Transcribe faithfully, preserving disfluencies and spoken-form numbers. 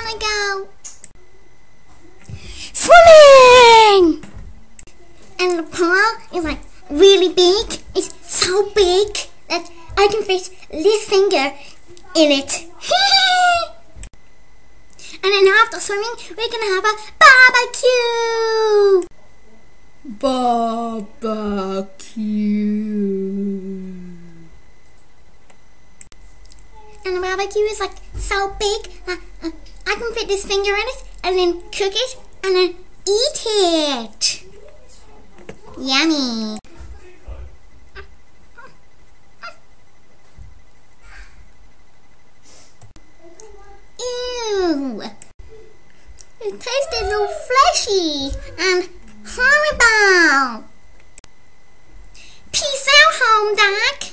I go swimming, and the pool is like really big. It's so big that I can fit this finger in it. And then after swimming, we're gonna have a barbecue. Barbecue. And the barbecue is like so big. Uh, uh, I can fit this finger in it and then cook it and then eat it. Yummy. Ew. It tasted so fleshy and horrible. Peace out, home duck.